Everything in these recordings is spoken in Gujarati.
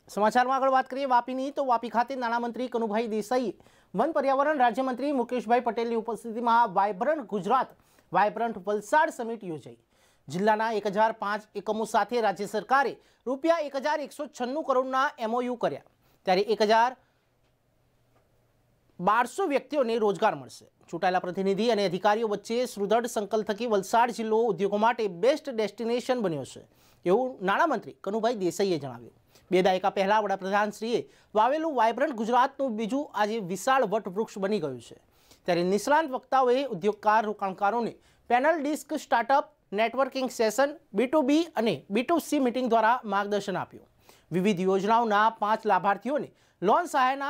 સમાચારમાં આગળ વાત કરીએ વાપીની તો વાપી ખાતે નાણામંત્રી કનુભાઈ દેસાઈએ વન પર્યાવરણ રાજ્યમંત્રી મુકેશભાઈ પટેલની ઉપસ્થિતિમાં vibrant Gujarat vibrant Valsad summit યોજાઈ। જિલ્લાના 1005 એકમો સાથે રાજ્ય સરકારે રૂપિયા 1196 કરોડના MOU કર્યા, ત્યારે 1200 વ્યક્તિઓને રોજગાર મળશે। ચૂંટાયેલા પ્રતિનિધિ અને અધિકારીઓ વચ્ચે સુદૃઢ સંકલ્પ થકી વલસાડ જિલ્લો ઉદ્યોગો માટે બેસ્ટ ડેસ્ટિનેશન બન્યો છે, એવું નાણામંત્રી કનુભાઈ દેસાઈએ જણાવ્યું। 2 દાયકા પહેલા વડાપ્રધાનશ્રીએ વાવેલું વાયબ્રન્ટ ગુજરાતનું બીજું આજે વિશાળ વટવૃક્ષ બની ગયું છે। ત્યારે નિષ્ણાંત વક્તાઓએ ઉદ્યોગકાર રોકાણકારોને panel disc startup networking session B2B અને B2C મીટિંગ દ્વારા માર્ગદર્શન આપ્યું। વિવિધ યોજનાઓના 5 લાભાર્થીઓને લોન સહાયના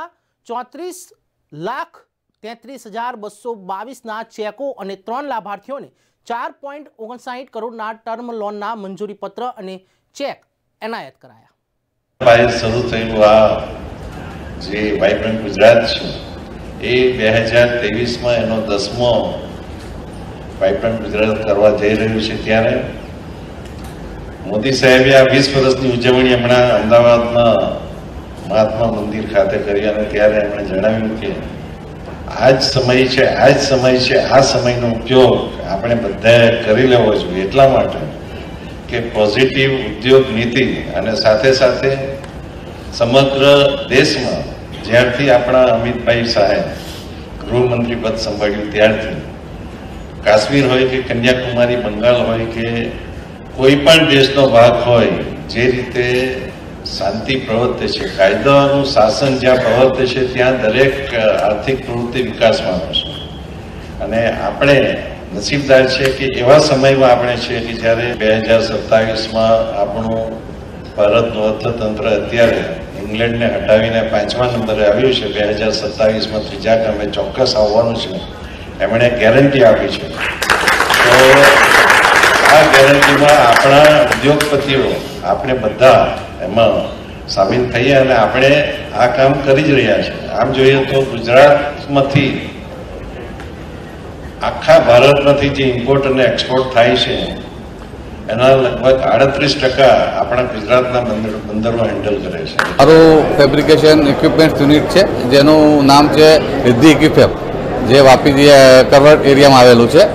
34,33,222ના ચેકો અને 3 લાભાર્થીઓને 4.59 કરોડના ટર્મ લોનના મંજૂરી પત્ર અને ચેક એનાયત કરાયા। શરૂ થયેલું આ જે વાયબ્રન્ટ ગુજરાત છે એ 2023માં એનો 10મો વાયબ્રન્ટ ગુજરાત કરવા જઈ રહ્યું છે। ત્યારે મોદી સાહેબે આ 20 વર્ષની ઉજવણી હમણાં અમદાવાદમાં મહાત્મા મંદિર ખાતે કરી અને ત્યારે એમણે જણાવ્યું કે આ જ સમય છે, આ સમયનો ઉપયોગ આપણે બધાએ કરી લેવો જોઈએ, એટલા માટે કે પોઝિટિવ ઉદ્યોગ નીતિ અને સાથે સાથે સમગ્ર દેશમાં જ્યારથી આપણા અમિતભાઈ શાહે ગૃહમંત્રી પદ સંભાળ્યું ત્યારથી કાશ્મીર હોય કે કન્યાકુમારી, બંગાળ હોય કે કોઈ પણ દેશનો ભાગ હોય, જે રીતે શાંતિ પ્રવર્તે છે, કાયદાનું શાસન જ્યાં પ્રવર્તે છે ત્યાં દરેક આર્થિક પ્રવૃત્તિ વિકાસમાં આવશે। અને આપણે નસીબદાર છે કે એવા સમયમાં આપણે છે કે જ્યારે 2027માં આપણું ભારતનું અર્થતંત્ર અત્યારે ઇંગ્લેન્ડને હટાવીને 5મા નંબરે આવ્યું છે। 2027માં 3જા ક્રમે ચોક્કસ આવવાનું છે, એમણે ગેરંટી આપી છે। તો આ ગેરંટીમાં આપણા ઉદ્યોગપતિઓ આપણે બધા એમાં સામેલ થઈએ અને આપણે આ કામ કરી જ રહ્યા છે। આમ જોઈએ તો ગુજરાતમાંથી આખા ભારતમાંથી જે ઇમ્પોર્ટ અને એક્સપોર્ટ થાય છે એના લગભગ 38% આપણા ગુજરાતના બંદરો હેન્ડલ કરે છે। મારું ફેબ્રિકેશન ઇક્વિપમેન્ટ યુનિટ છે, જેનું નામ છે રિદ્ધિ ઇક્વિફેબ, જે વાપી કરવડ એરિયામાં આવેલું છે।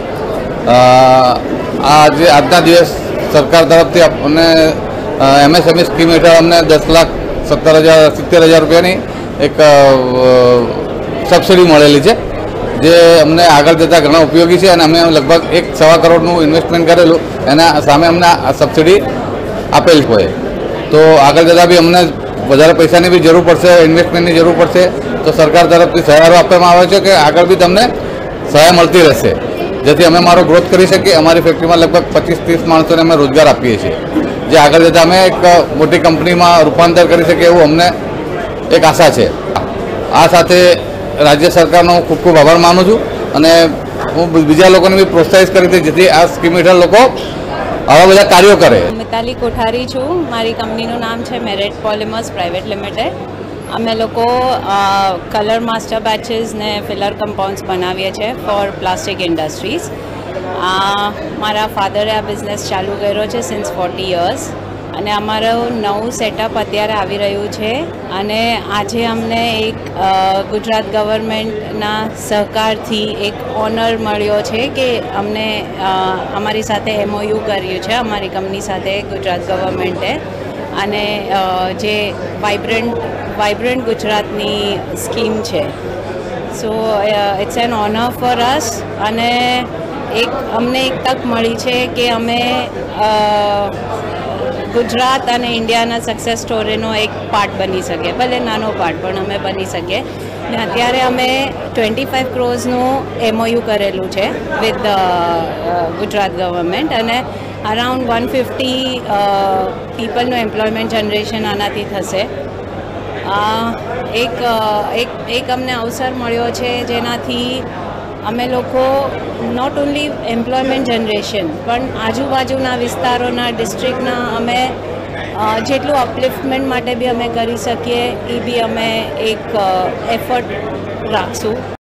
આજના દિવસ સરકાર તરફથી આપણને MSME સ્કીમ હેઠળ અમને 10,70,000 રૂપિયાની એક સબસિડી મળેલી છે, જે અમને આગળ જતાં ઘણા ઉપયોગી છે। અને અમે લગભગ 1.25 કરોડનું ઇન્વેસ્ટમેન્ટ કરેલું, એના સામે અમને આ સબસિડી આપેલી હોય, તો આગળ જતાં બી અમને વધારે પૈસાની બી જરૂર પડશે, ઇન્વેસ્ટમેન્ટની જરૂર પડશે, તો સરકાર તરફથી સહારો આપવામાં આવે છે કે આગળ બી તમને સહાય મળતી રહેશે, જેથી અમે મારો ગ્રોથ કરી શકીએ। અમારી ફેક્ટરીમાં લગભગ 25-30 માણસોને અમે રોજગાર આપીએ છીએ, જે આગળ જતાં અમે એક મોટી કંપનીમાં રૂપાંતર કરી શકીએ એવું અમને એક આશા છે। આ સાથે રાજ્ય સરકારનો ખૂબ ખૂબ આભાર માનું છું અને હું બીજા લોકોને બી પ્રોત્સાહિત કરી હતી, જેથી આ સ્કીમ હેઠળ લોકો આવા બધા કાર્યો કરે। મિતાલી કોઠારી છું, મારી કંપનીનું નામ છે મેરિટ પોલિમર્સ પ્રાઇવેટ લિમિટેડ। અમે લોકો કલર માસ્ટર બેચીસ ને ફિલર કમ્પાઉન્ડ્સ બનાવીએ છીએ ફોર પ્લાસ્ટિક ઇન્ડસ્ટ્રીઝ। મારા ફાધરે આ બિઝનેસ ચાલુ કર્યો છે સિન્સ 40 યર્સ, અને અમારું નવું સેટઅપ અત્યારે આવી રહ્યું છે। અને આજે અમને એક ગુજરાત ગવર્મેન્ટના સહકારથી એક ઓનર મળ્યો છે કે અમને અમારી સાથે MOU કર્યું છે અમારી કંપની સાથે ગુજરાત ગવર્મેન્ટે, અને જે વાઇબ્રન્ટ ગુજરાતની સ્કીમ છે। So it's an honour for us, અને અમને એક તક મળી છે કે અમે ગુજરાત અને ઇન્ડિયાના સક્સેસ સ્ટોરીનો એક પાર્ટ બની શકીએ, ભલે નાનો પાર્ટ પણ અમે બની શકીએ। ને અત્યારે અમે 25 crores-નું MOU કરેલું છે વિથ ગુજરાત ગવર્મેન્ટ, અને અરાઉન્ડ 150 પીપલનું એમ્પ્લોયમેન્ટ જનરેશન આનાથી થશે। એક અમને અવસર મળ્યો છે, જેનાથી અમે લોકો નોટ ઓન્લી એમ્પ્લોયમેન્ટ જનરેશન પણ આજુબાજુના વિસ્તારોના ડિસ્ટ્રિક્ટના અમે જેટલું અપલિફ્ટમેન્ટ માટે બી અમે કરી શકીએ એ બી અમે એક એફર્ટ રાખશું।